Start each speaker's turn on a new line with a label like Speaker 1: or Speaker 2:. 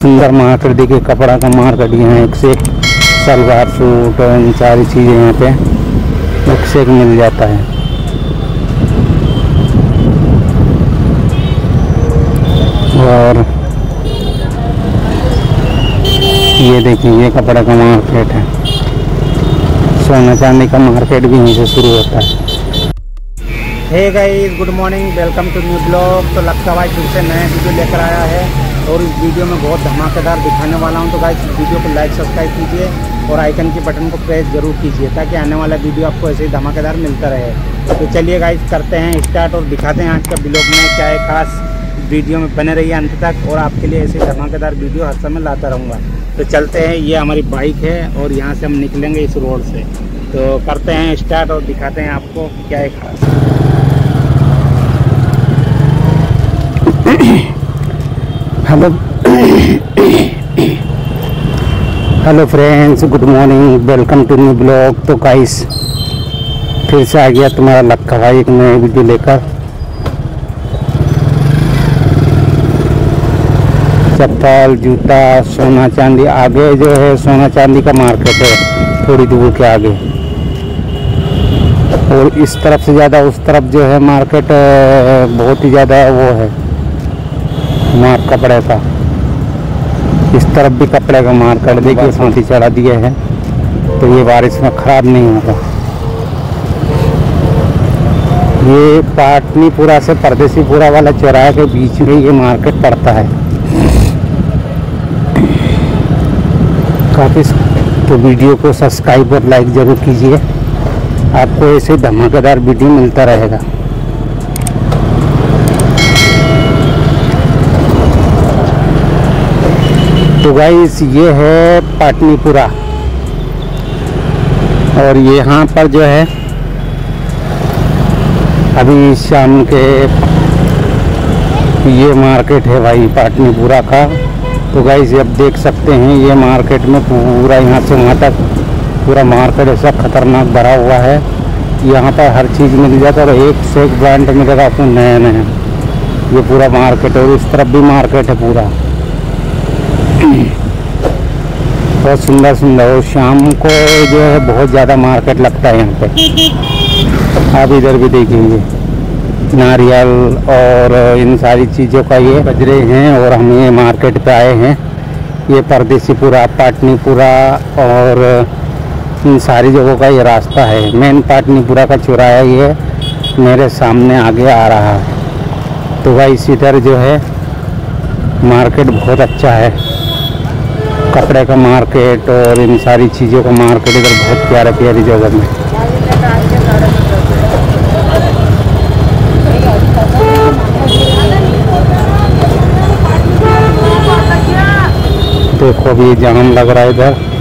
Speaker 1: सुंदर मार्केट देखिए, कपड़ा का मार्केट यहाँ एक से एक सलवार सूट और इन सारी चीज़ें यहाँ पे एक से एक मिल जाता है। और ये देखिए, ये कपड़ा का मार्केट है। सोना चांदी का मार्केट भी यहीं से शुरू होता है। Hey guys, good morning, welcome to new blog. तो लक्का भाई फिर से नया वीडियो लेकर आया है और इस वीडियो में बहुत धमाकेदार दिखाने वाला हूं। तो गाइस, इस वीडियो को लाइक सब्सक्राइब कीजिए और आइकन के बटन को प्रेस जरूर कीजिए ताकि आने वाला वीडियो आपको ऐसे ही धमाकेदार मिलता रहे। तो चलिए गाइस, करते हैं स्टार्ट और दिखाते हैं आज का ब्लॉग में क्या है खास। वीडियो में बने रहिए अंत तक और आपके लिए ऐसे धमाकेदार वीडियो हर समय लाता रहूँगा। तो चलते हैं, ये हमारी बाइक है और यहाँ से हम निकलेंगे इस रोड से। तो करते हैं स्टार्ट और दिखाते हैं आपको क्या है खास। Hello friends, good morning, welcome to new blog. तो गाइस, फिर से आ गया तुम्हारा लक्का भाई एक नए वीडियो लेकर। चप्पल, जूता, सोना चांदी, आगे जो है सोना चांदी का मार्केट है थोड़ी दूर के आगे, और इस तरफ से ज़्यादा उस तरफ जो है मार्केट बहुत ही ज़्यादा वो है मार्क कपड़े का। इस तरफ भी कपड़े का मार्केट देखिए, सांथी चढ़ा दिए हैं तो ये बारिश में ख़राब नहीं होगा। ये पाटनीपुरा से परदेसीपुरा वाला चौराहे के बीच में ये मार्केट पड़ता है काफ़ी। तो वीडियो को सब्सक्राइब और लाइक ज़रूर कीजिए, आपको ऐसे धमाकेदार वीडियो मिलता रहेगा। तो गाइस, ये है पाटनीपुरा और यहाँ पर जो है अभी शाम के ये मार्केट है भाई पाटनीपुरा का। तो गाइस, अब देख सकते हैं ये मार्केट में पूरा यहाँ से वहाँ तक पूरा मार्केट ऐसा खतरनाक भरा हुआ है। यहाँ पर हर चीज़ मिल जाता है और एक से एक ब्रांड मिलेगा आपको नया नया। ये पूरा मार्केट है और इस तरफ भी मार्केट है पूरा, बहुत सुंदर सुंदर। और शाम को जो है बहुत ज़्यादा मार्केट लगता है यहाँ पे। आप इधर भी देखेंगे नारियल और इन सारी चीज़ों का ये बजरे हैं और हम ये मार्केट पे आए हैं। ये परदेसीपुरा, पाटनीपुरा और इन सारी जगहों का ये रास्ता है। मेन पाटनीपुरा का चौराहा ये मेरे सामने आगे आ रहा है। तो भाई इधर जो है मार्केट बहुत अच्छा है, कपड़े का मार्केट और इन सारी चीज़ों का मार्केट इधर बहुत प्यारी प्यारी जगह में। देखो अभी जाम लग रहा है इधर।